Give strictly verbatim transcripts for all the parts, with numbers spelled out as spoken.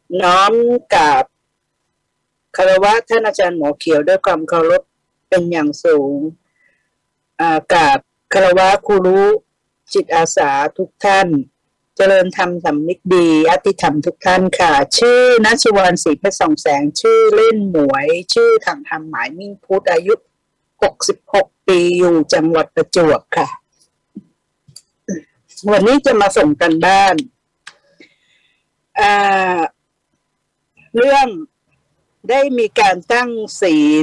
น้อมกราบคารวะท่านอาจารย์หมอเขียวด้วยความเคารพเป็นอย่างสูงกราบคารวะครูรู้จิตอาสาทุกท่านเจริญธรรมสำนึกดีอติธรรมทุกท่านค่ะชื่อณชวรศรีเพชรส่องแสงชื่อเล่นหมวยชื่อทางธรรมหมายมิ่งพุทธอายุหกสิบหกปีอยู่จังหวัดประจวบค่ะวันนี้จะมาส่งกันบ้านเรื่องได้มีการตั้งศีล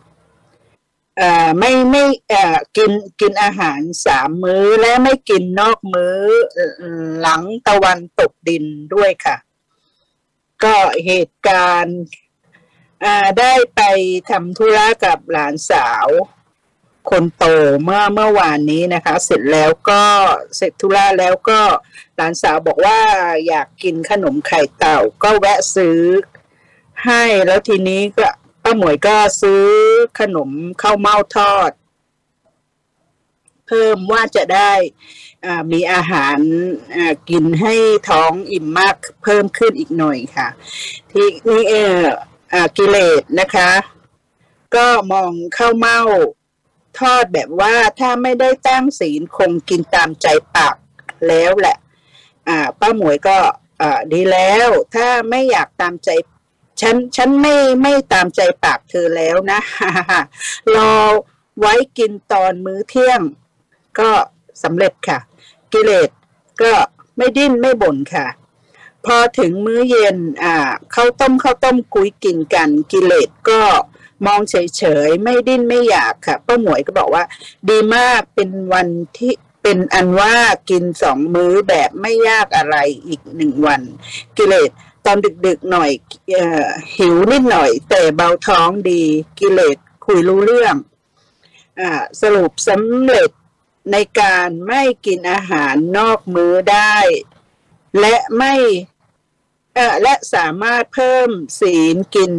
ไม่ไม่กินกินอาหารสามมื้อและไม่กินนอกมื้อหลังตะวันตกดินด้วยค่ะก็เหตุการณ์ได้ไปทำธุระกับหลานสาวคนโตเมื่อเมื่อวานนี้นะคะเสร็จแล้วก็เสร็จธุระแล้วก็หลานสาวบอกว่าอยากกินขนมไข่เต่าก็แวะซื้อให้แล้วทีนี้ก็ป้าหมวยก็ซื้อขนมข้าวเม่าทอดเพิ่มว่าจะได้มีอาหารกินให้ท้องอิ่มมากเพิ่มขึ้นอีกหน่อยค่ะที่นี่เออกิเลสนะคะก็มองข้าวเม่าทอดแบบว่าถ้าไม่ได้ตั้งศีลคงกินตามใจปากแล้วแหละป้าหมวยก็ดีแล้วถ้าไม่อยากตามใจฉันฉันไม่ไม่ตามใจปากเธอแล้วนะ รอไว้กินตอนมื้อเที่ยงก็สำเร็จค่ะกิเลสก็ไม่ดิ้นไม่บ่นค่ะพอถึงมื้อเย็นอ่าข้าวต้มข้าวต้มกุยกินกันกิเลสก็มองเฉยๆไม่ดิ้นไม่อยากค่ะป้าหมวยก็บอกว่าดีมากเป็นวันที่เป็นอันว่ากินสองมื้อแบบไม่ยากอะไรอีกหนึ่งวันกิเลสตอนดึกๆหน่อยเอ่อหิวนิดหน่อยแต่เบาท้องดีกิเลสคุยรู้เรื่องอ่าสรุปสำเร็จในการไม่กินอาหารนอกมื้อได้และไม่เอ่อและสามารถเพิ่มศีลกิน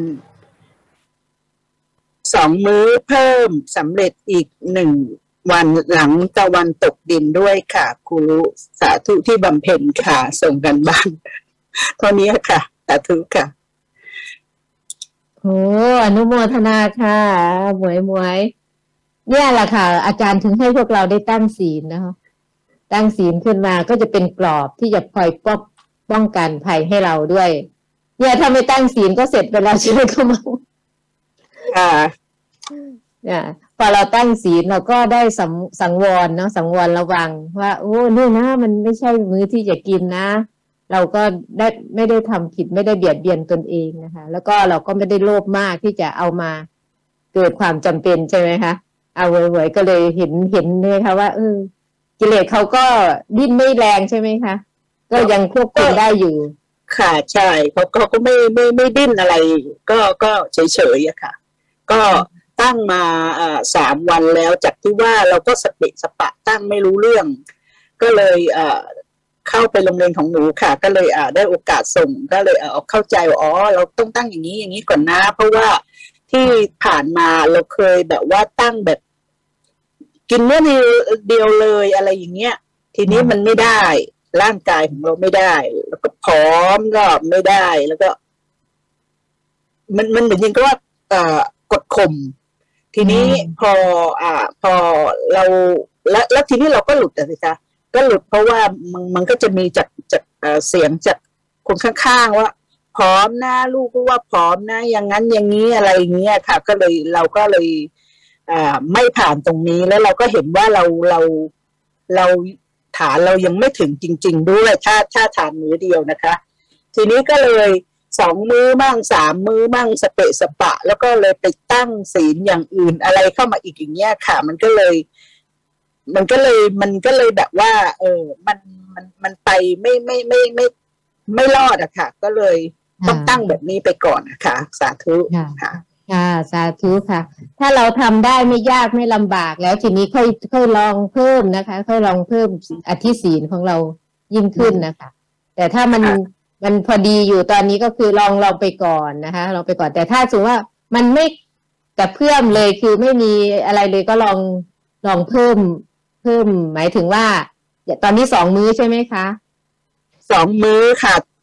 สองมื้อเพิ่มสำเร็จอีกหนึ่งวันหลังตะวันตกดินด้วยค่ะครูสาธุที่บำเพ็ญค่ะส่งกันบ้านเท่านี้ค่ะสาธุค่ะโอ้อนุโมทนาค่ะหมวยหมวยเนี่ยแหละค่ะอาจารย์ถึงให้พวกเราได้ตั้งศีลนะคะตั้งศีลขึ้นมาก็จะเป็นกรอบที่จะคอยป้องป้องกันภัยให้เราด้วยเนี่ยถ้าไม่ตั้งศีลก็เสร็จไปแล้วใช่ไหมคะมังค่ะเนี่ยพอเราตั้งศีลเราก็ได้สังสังวรเนาะสังวรระวังว่าโอ้นี่นะมันไม่ใช่มื้อที่จะกินนะเราก็ได้ไม่ได้ทำผิดไม่ได้เบียดเบียนตนเองนะคะแล้วก็เราก็ไม่ได้โลภมากที่จะเอามาเกิดความจำเป็นใช่ไหมคะเอาเวยๆก็เลยเห็นเห็นเลยค่ะว่าเออกิเลสเขาก็ดิ้นไม่แรงใช่ไหมคะก็ยังควบคุมได้อยู่ค่ะใช่เขาก็ก็ไม่ไม่ไม่ดิ้นอะไรก็ก็เฉยๆอะค่ะก็ตั้งมาอ่าสามวันแล้วจากที่ว่าเราก็สเปะสปะตั้งไม่รู้เรื่องก็เลยอ่าเข้าไปโรงเรียนของหนูค่ะก็เลยอ่าได้โอกาสส่งก็เลยเออเข้าใจว่าอ๋อเราต้องตั้งอย่างนี้อย่างนี้ก่อนนะเพราะว่าที่ผ่านมาเราเคยแบบว่าตั้งแบบกินเมื่อเดียวเลยอะไรอย่างเงี้ยทีนี้มันไม่ได้ร่างกายของเราไม่ได้แล้วก็ผอมก็ไม่ได้แล้วก็มันมันเหมือนยังก็ว่าเอ่อกดข่มทีนี้พออ่าพอเราแล้วแล้วทีนี้เราก็หลุดอะสิคะก็หลุดเพราะว่ามันมันก็จะมีจากจากเสียงจากคนข้างๆว่าผอมนะลูกก็ว่าผอมนะอย่างนั้นอย่างนี้อะไรอย่างเงี้ยค่ะก็เลยเราก็เลยอ่าไม่ผ่านตรงนี้แล้วเราก็เห็นว่าเราเราเราฐานเรายังไม่ถึงจริงๆด้วยถ้าถ้าฐานมื้อเดียวนะคะทีนี้ก็เลยสองมื้อมั่งสามมื้อมั่งสเปะสปะแล้วก็เลยไปตั้งศีลอย่างอื่นอะไรเข้ามาอีกอย่างเงี้ยค่ะมันก็เลยมันก็เลยมันก็เลยแบบว่าเออมันมันมันไปไม่ไม่ไม่ไม่ไม่รอดอะค่ะก็เลยต้องตั้งแบบนี้ไปก่อนนะคะสาธุค่ะค่ะสาธุค่ะถ้าเราทำได้ไม่ยากไม่ลำบากแล้วทีนี้ค่อยค่อยลองเพิ่มนะคะค่อยลองเพิ่มอธิศีลของเรายิ่งขึ้นนะคะแต่ถ้ามันมันพอดีอยู่ตอนนี้ก็คือลองลองไปก่อนนะคะลองไปก่อนแต่ถ้าสมมติว่ามันไม่กระเพื่อมเลยคือไม่มีอะไรเลยก็ลองลองเพิ่มเพิ่มหมายถึงว่าตอนนี้สองมื้อใช่ไหมคะสองมื้อค่ะ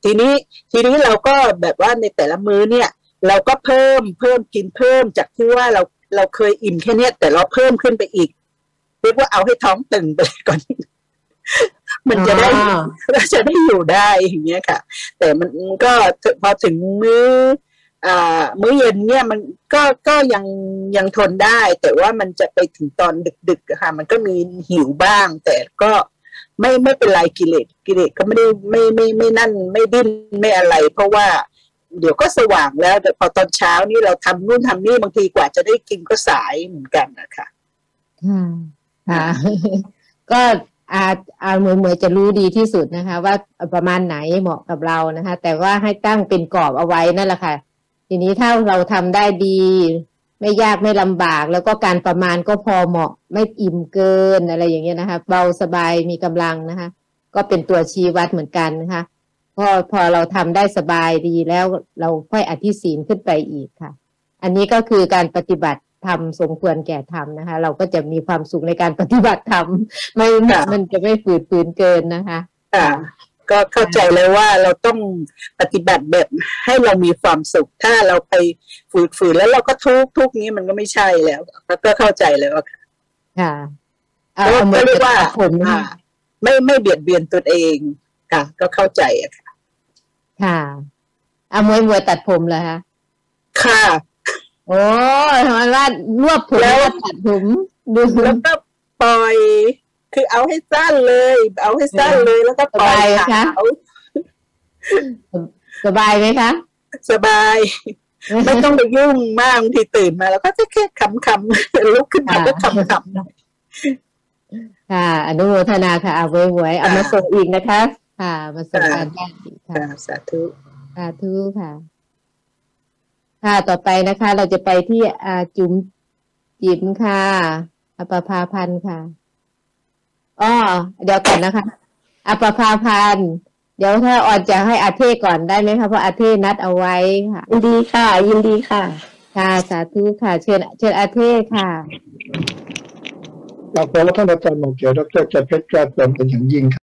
ทีนี้ทีนี้เราก็แบบว่าในแต่ละมื้อเนี่ยเราก็เพิ่มเพิ่มกินเพิ่มจากที่ว่าเราเราเคยอิ่มแค่เนี้ยแต่เราเพิ่มขึ้นไปอีกเรียกว่าเอาให้ท้องตึงไปเลยก่อน มันจะได้เราจะได้อยู่ได้อย่างเงี้ยค่ะแต่มันก็พอถึงมื้ออ่ามื้อเย็นเนี่ยมันก็ก็ยังยังทนได้แต่ว่ามันจะไปถึงตอนดึกๆค่ะมันก็มีหิวบ้างแต่ก็ไม่ไม่เป็นไรกิเลสกิเลสก็ไม่ได้ไม่ไม่ไม่นั่นไม่ดิ้นไม่อะไรเพราะว่าเดี๋ยวก็สว่างแล้วแต่พอตอนเช้านี่เราทำนู่นทำนี่บางทีกว่าจะได้กินก็สายเหมือนกันนะคะค่ะ ก็อาอาเหมือนเหมือนจะรู้ดีที่สุดนะคะว่าประมาณไหนเหมาะกับเรานะคะแต่ว่าให้ตั้งเป็นกรอบเอาไว้นั่นแหละค่ะทีนี้ถ้าเราทำได้ดีไม่ยากไม่ลำบากแล้วก็การประมาณก็พอเหมาะไม่อิ่มเกินอะไรอย่างเงี้ยนะคะเบาสบายมีกำลังนะคะก็เป็นตัวชี้วัดเหมือนกันนะคะพอพอเราทำได้สบายดีแล้วเราค่อยอธิศีลขึ้นไปอีกค่ะอันนี้ก็คือการปฏิบัติทำสมควรแก่ทำนะคะเราก็จะมีความสุขในการปฏิบัติธรรมไม่มันจะไม่ฝืดฝืนเกินนะคะค่ะก็เข้าใจเลยว่าเราต้องปฏิบัติแบบให้เรามีความสุขถ้าเราไปฝืดฝืนแล้วเราก็ทุกทุกนี้มันก็ไม่ใช่แล้วก็เข้าใจเลยว่าค่ะก็เรียกว่าไม่ไม่เบียดเบียนตัวเองค่ะก็เข้าใจอะค่ะค่ะเอามวยมวยตัดผมเหรอคะค่ะโอ้ทำไมว่ารวบผมแล้วตัดผมดูแล้วก็ปล่อยคือเอาให้สั้นเลยเอาให้สั้นเลยแล้วก็ปล่อยค่ะสบายไหมคะสบายไม่ต้องไปยุ่งมากบางทีตื่นมาแล้วก็แค่ขำๆลุกขึ้นมาก็ขำๆหน่อยค่ะอนุโมทนาค่ะเอาไว้ไว้เอามาส่งอีกนะคะค่ะมาส่งการบ้านอีกค่ะสาธุสาธุค่ะค่ะต่อไปนะคะเราจะไปที่อาจุ๋มจิ๋มค่ะอปภาพันธ์ค่ะอ๋อเดี๋ยวก่อนนะคะอปภาพันธ์เดี๋ยวถ้าออนจะให้อาเทศก่อนได้ไหมคะเพราะอาเทศนัดเอาไว้ค่ะยินดีค่ะยินดีค่ะค่ะสาธุค่ะเชิญเชิญอาเทศค่ะเราขอรับท่านอาจารย์หมอเกียรติดร.จักรเพชรกล้าเติมเป็นอย่างยิ่ง